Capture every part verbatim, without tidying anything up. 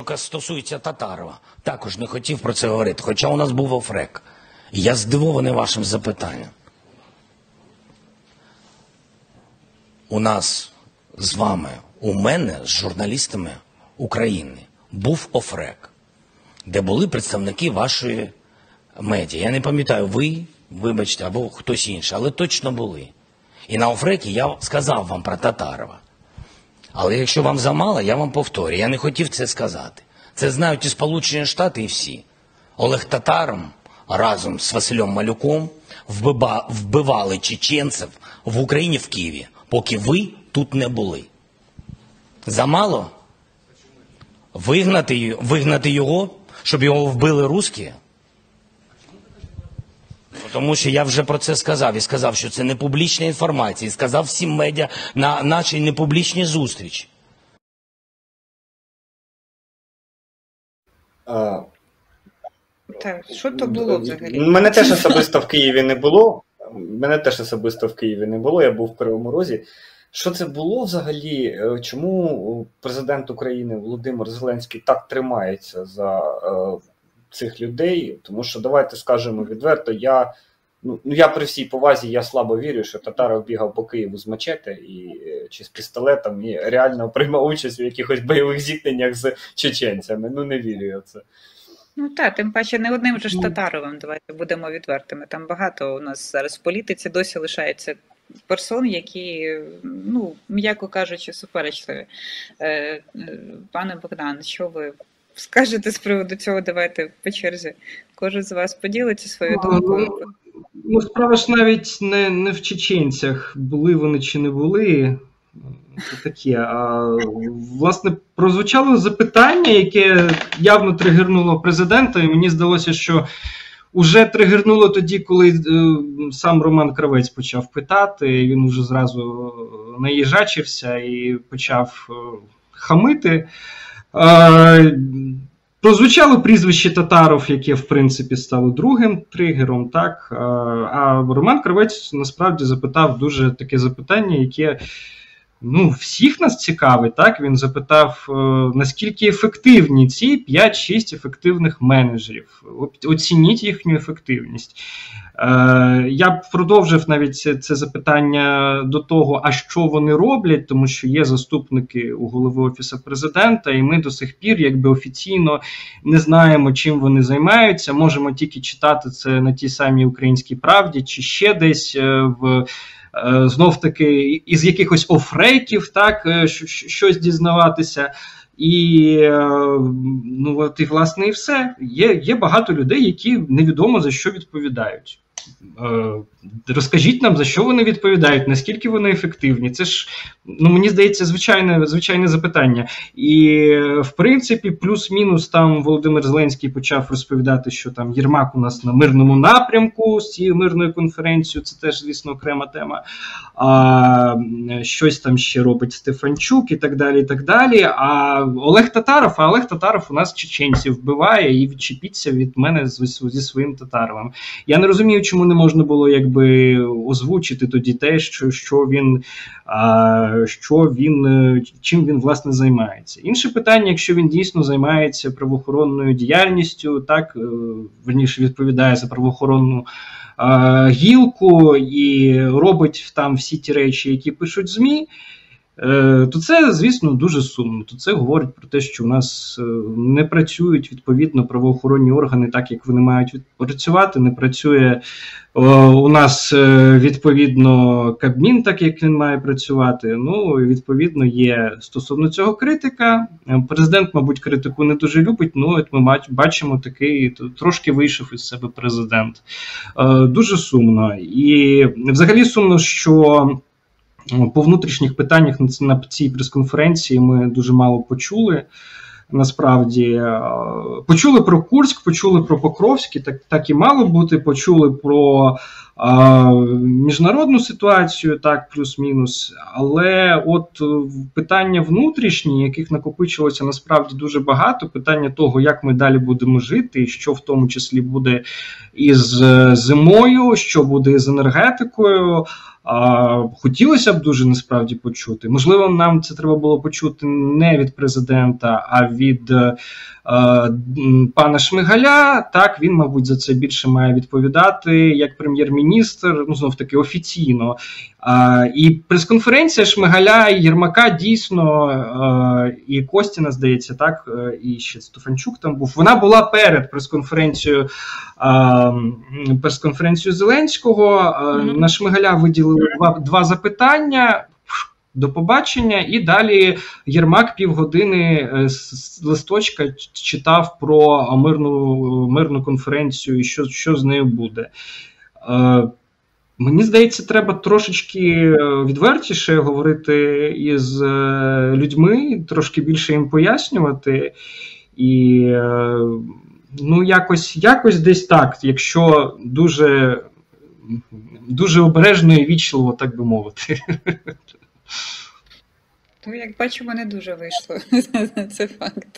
яка стосується Татарова, також не хотів про це говорити, хоча у нас був офрек. Я здивований вашим запитанням. У нас з вами, у мене, з журналістами України, був офрек, де були представники вашої медіа. Я не пам'ятаю, ви, вибачте, або хтось інший, але точно були. І на офрекі я сказав вам про Татарова. Але якщо вам замало, я вам повторю, я не хотів це сказати. Це знають і Сполучені Штати, і всі. Олег Татаров разом з Василем Малюком вбивали чеченців в Україні, в Києві, поки ви тут не були. Замало? Вигнати, вигнати його, щоб його вбили русські? Тому що я вже про це сказав, і сказав, що це не публічна інформація, і сказав всім медіа на нашій непублічній зустрічі. А, Так, що то було взагалі? Мене теж особисто в Києві не було. Мене теж особисто в Києві не було, я був в Кривому Розі. Що це було взагалі? Чому президент України Володимир Зеленський так тримається за е, цих людей? Тому що, давайте скажемо відверто, я, ну, я при всій повазі, я слабо вірю, що Татаров бігав по Києву з мачете і, чи з пістолетом і реально приймав участь в якихось бойових зіткненнях з чеченцями. Ну, не вірю я в це. Ну так, тим паче не одним же ж Татаровим, давайте будемо відвертими. Там багато у нас зараз в політиці досі лишається персон, які, ну, м'яко кажучи, суперечливі. Е, пане Богдан, що ви скажете з приводу цього? Давайте по черзі. Кожен з вас поділиться своєю думкою. Ну, справа ж навіть не, не в чеченцях, були вони чи не були. Це таке. А, власне, прозвучало запитання, яке явно тригернуло президента, і мені здалося, що уже тригернуло тоді, коли е, сам Роман Кравець почав питати, він уже зразу наїжачився і почав е, хамити. Е, прозвучало прізвище Татаров, яке, в принципі, стало другим тригером, так? Е, а Роман Кравець, насправді, запитав дуже таке запитання, яке, ну, всіх нас цікавить, так? Він запитав, наскільки ефективні ці п'ять-шість ефективних менеджерів. Оцініть їхню ефективність. Я б продовжив навіть це запитання до того, а що вони роблять, тому що є заступники у голови Офісу Президента, і ми до сих пір якби офіційно не знаємо, чим вони займаються. Можемо тільки читати це на тій самій «Українській правді» чи ще десь в... знов-таки із якихось офрейків, так, щось дізнаватися. І, ну, от, і власне, і все. Є, є багато людей, які невідомо за що відповідають. Розкажіть нам, за що вони відповідають, наскільки вони ефективні. Це ж, ну, мені здається, звичайне, звичайне запитання. І, в принципі, плюс-мінус там Володимир Зеленський почав розповідати, що там Єрмак у нас на мирному напрямку з цією мирною конференцією, це теж, звісно, окрема тема. А, щось там ще робить Стефанчук і так далі, і так далі. А Олег Татаров, а Олег Татаров у нас чеченців вбиває, і відчепіться від мене зі своїм Татаровим. Я не розумію, чому не можна було якби озвучити тоді те, що, що він, а, що він, чим він власне займається. Інше питання, якщо він дійсно займається правоохоронною діяльністю, так, верніше відповідає за правоохоронну а, гілку і робить там всі ті речі, які пишуть ЗМІ, то це, звісно, дуже сумно. То це говорить про те, що у нас не працюють, відповідно, правоохоронні органи так, як вони мають працювати, не працює у нас, відповідно, Кабмін так, як він має працювати. Ну, відповідно, є стосовно цього критика. Президент, мабуть, критику не дуже любить, ну, от ми бачимо такий, трошки вийшов із себе президент. Дуже сумно. І взагалі сумно, що по внутрішніх питаннях на цій прес-конференції ми дуже мало почули. Насправді, почули про Курськ, почули про Покровськ, так, так і мало бути, почули про а, міжнародну ситуацію, так, плюс-мінус, але от питання внутрішні, яких накопичилося насправді дуже багато, питання того, як ми далі будемо жити, і що в тому числі буде із зимою, що буде з енергетикою, А, хотілося б дуже насправді почути. Можливо, нам це треба було почути не від президента, а від е, пана Шмигаля. Так, він, мабуть, за це більше має відповідати як прем'єр-міністр, ну, знов таки, офіційно. А, і прес-конференція Шмигаля і Єрмака дійсно, е, і Костіна, здається, так, е, і ще Стефанчук там був, вона була перед прес-конференцією, е, прес-конференцією Зеленського. Е, mm-hmm. На Шмигаля виділили два, два запитання, до побачення, і далі Єрмак півгодини з листочка читав про мирну, мирну конференцію і що, що з нею буде. Е, Мені здається, треба трошечки відвертіше говорити із людьми, трошки більше їм пояснювати. І, ну, якось, якось десь так, якщо дуже, дуже обережно і вічливо, так би мовити. То, як бачимо, не дуже вийшло. Це факт.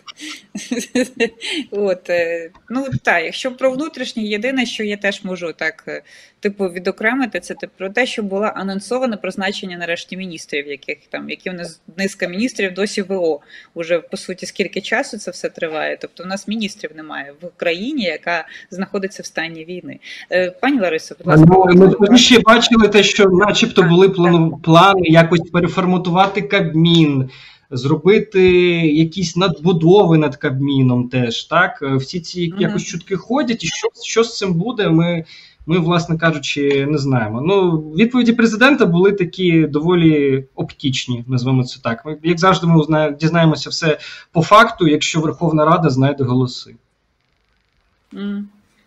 От, ну, так, якщо про внутрішнє, єдине, що я теж можу так, типу, відокремити, це про те, що було анонсоване призначення нарешті міністрів, яких там, які в нас низка міністрів досі ВО. Уже, по суті, скільки часу це все триває. Тобто, в нас міністрів немає в країні, яка знаходиться в стані війни. Пані Ларисо, будь ласка. Ну, ми ще бачили те, що начебто були плану, плани якось переформатувати Кабмін, зробити якісь надбудови над Кабміном теж, так? Всі ці mm-hmm. якось чутки ходять, і що, що з цим буде, ми, ми, власне кажучи, не знаємо. Ну, відповіді президента були такі доволі оптічні, назвемо це так. Ми, як завжди, ми узнаємо, дізнаємося все по факту, якщо Верховна Рада знайде голоси. Mm.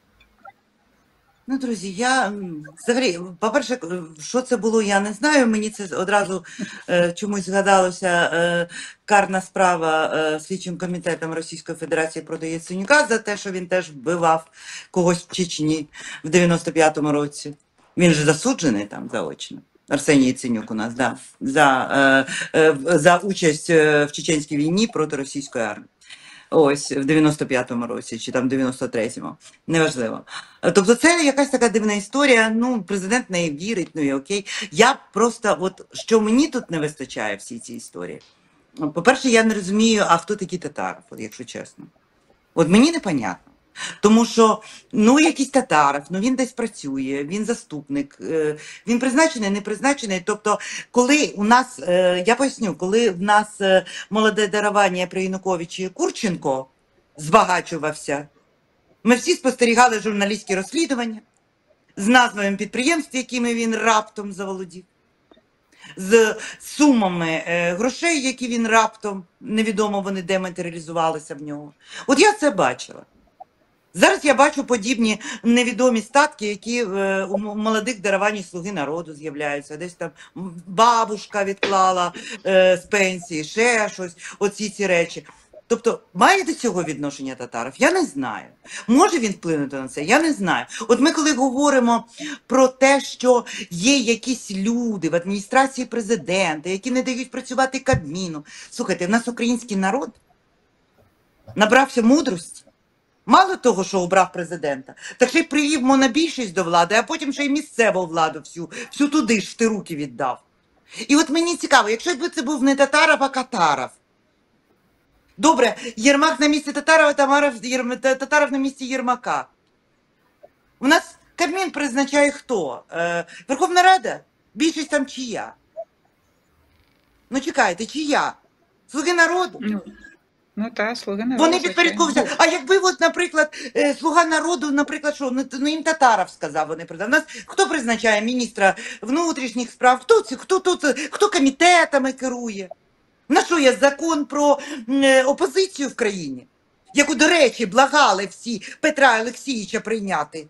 Ну, друзі, я взагалі, по-перше, що це було, я не знаю. Мені це одразу е, чомусь згадалося е, карна справа е, слідчим комітетом Російської Федерації проти Яценюка за те, що він теж вбивав когось в Чечні в дев'яносто п'ятому році. Він же засуджений там заочно. Арсеній Яценюк у нас, да, за, е, е, за участь в Чеченській війні проти російської армії. Ось, в дев'яносто п'ятому році, чи там дев'яносто третьому, неважливо. Тобто це якась така дивна історія, ну, президент в неї вірить, ну і окей. Я просто, от, що мені тут не вистачає всій цій історії. По-перше, я не розумію, а хто такий Татаров, от, якщо чесно. От мені непонятно. Тому що, ну, якийсь Татаров, ну, він десь працює, він заступник, він призначений, не призначений. Тобто, коли у нас, я поясню, коли в нас молоде дарування при Януковичі Курченко збагачувався, ми всі спостерігали журналістські розслідування з назвами підприємств, якими він раптом заволодів, з сумами грошей, які він раптом, невідомо вони де матеріалізувалися в нього. От я це бачила. Зараз я бачу подібні невідомі статки, які е, у молодих дарувань Слуги народу з'являються. Десь там бабушка відклала е, з пенсії, ще щось, оці ці речі. Тобто, має до цього відношення Татаров? Я не знаю. Може він вплинути на це? Я не знаю. От ми коли говоримо про те, що є якісь люди в адміністрації президента, які не дають працювати Кабміну. Слухайте, в нас український народ набрався мудрості. Мало того, що обрав президента, так ще й привів монобільшість до влади, а потім ще й місцеву владу всю, всю туди ж в ті руки віддав. І от мені цікаво, якщо б це був не Татаров, а Катаров. Добре, Єрмак на місці Татарова, Тамаров, Єр... Татаров на місці Єрмака. У нас Кабмін призначає хто? Е, Верховна Рада? Більшість там чия? Ну чекайте, чия? Слуги народу? Ну так, Слуги народу. Вони підпорядковуються. А якби, от, наприклад, Слуга народу, наприклад, що, ну їм Татаров сказав, вони призначали. У нас хто призначає міністра внутрішніх справ? Хто це? Хто тут? Хто комітетами керує? На що є закон про е, опозицію в країні? Яку, до речі, благали всі Петра Олексійовича прийняти.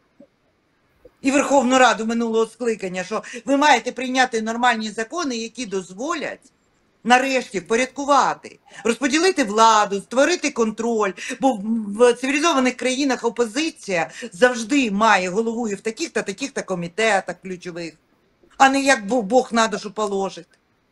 І Верховну Раду минулого скликання, що ви маєте прийняти нормальні закони, які дозволять нарешті впорядкувати, розподілити владу, створити контроль, бо в цивілізованих країнах опозиція завжди має головою в таких та таких та комітетах ключових, а не як Бог на душу положить.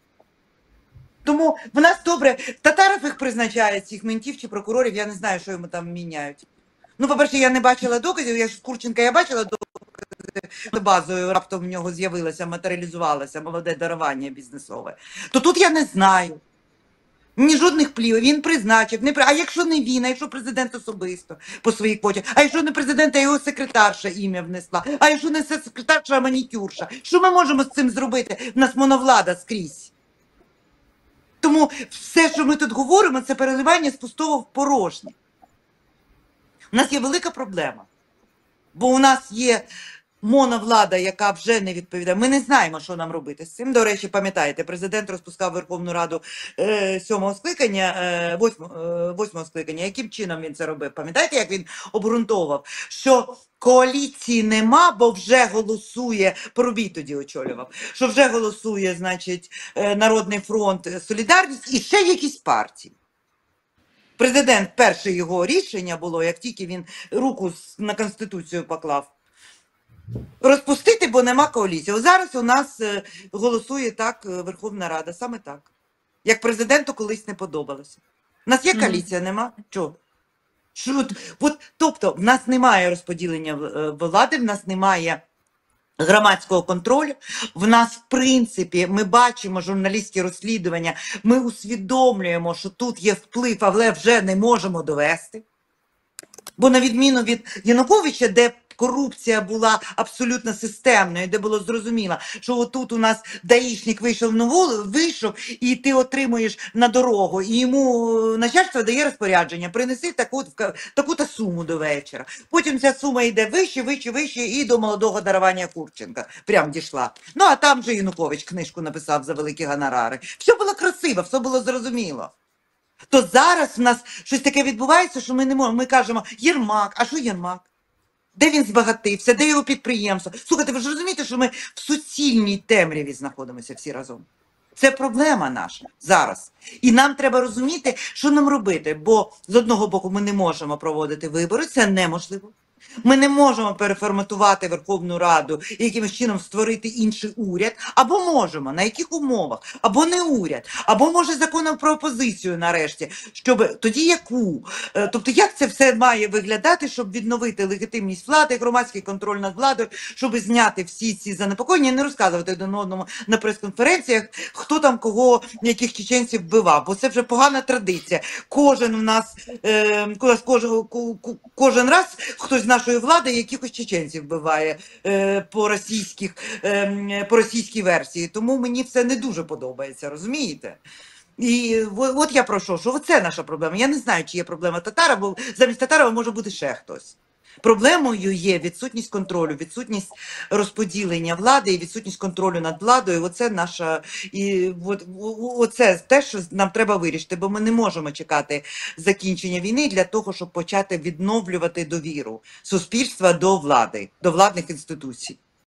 Тому в нас добре, Татаров їх призначає, цих ментів чи прокурорів, я не знаю, що йому там міняють. Ну, по-перше, я не бачила доказів, я ж з Курченка я бачила докази, базою раптом в нього з'явилося, матеріалізувалося молоде дарування бізнесове, то тут я не знаю. Ні жодних плів, він призначив, не при... а якщо не він, а якщо президент особисто по своїй квоті, а якщо не президент, а його секретарша ім'я внесла, а якщо не секретарша, а манікюрша, що ми можемо з цим зробити? В нас моновлада скрізь. Тому все, що ми тут говоримо, це переливання з пустого в порожнє. У нас є велика проблема, бо у нас є моновлада, яка вже не відповідає. Ми не знаємо, що нам робити з цим. До речі, пам'ятаєте, президент розпускав Верховну Раду е, сьомого скликання, е, восьмого, е, восьмого скликання. Яким чином він це робив? Пам'ятаєте, як він обґрунтовував, що коаліції нема, бо вже голосує, Парубій тоді очолював, що вже голосує, значить, е, Народний фронт, Солідарність і ще якісь партії. Президент, перше його рішення було, як тільки він руку на Конституцію поклав, розпустити, бо нема коаліції. О, зараз у нас е, голосує так е, Верховна Рада, саме так. Як президенту колись не подобалося. У нас є коаліція, нема? Чого? Що, от, от, тобто, в нас немає розподілення е, влади, в нас немає громадського контролю. В нас, в принципі, ми бачимо журналістські розслідування, ми усвідомлюємо, що тут є вплив, але вже не можемо довести. Бо на відміну від Януковича, де корупція була абсолютно системною, де було зрозуміло, що отут у нас даїшник вийшов на вулицю, вийшов, і ти отримуєш на дорогу, і йому начальство дає розпорядження, принеси таку, таку-то суму до вечора. Потім ця сума йде вище, вище, вище, і до молодого дарування Курченка прям дійшла. Ну, а там же Янукович книжку написав за великі гонорари. Все було красиво, все було зрозуміло. То зараз в нас щось таке відбувається, що ми не можемо, ми кажемо, Єрмак, а що Єрмак? Де він збагатився, де його підприємство? Слухайте, ви ж розумієте, що ми в суцільній темряві знаходимося всі разом? Це проблема наша зараз. І нам треба розуміти, що нам робити, бо з одного боку ми не можемо проводити вибори, це неможливо. Ми не можемо переформатувати Верховну Раду і якимось чином створити інший уряд, або можемо, на яких умовах, або не уряд, або може законом про опозицію нарешті, щоб тоді яку, тобто як це все має виглядати, щоб відновити легітимність влади, громадський контроль над владою, щоб зняти всі ці занепокоєння, не розказувати один одному на прес-конференціях, хто там кого, яких чеченців вбивав, бо це вже погана традиція. Кожен у нас, е, кожен, кожен раз хтось з нашої влади якихось чеченців вбиває е, по, російських, е, по російській версії. Тому мені це не дуже подобається, розумієте? І от я про що, що це наша проблема. Я не знаю, чи є проблема Татара, бо замість Татарова може бути ще хтось. Проблемою є відсутність контролю, відсутність розподілення влади і відсутність контролю над владою. Оце наша, і от, оце те, що нам треба вирішити, бо ми не можемо чекати закінчення війни для того, щоб почати відновлювати довіру суспільства до влади, до владних інституцій.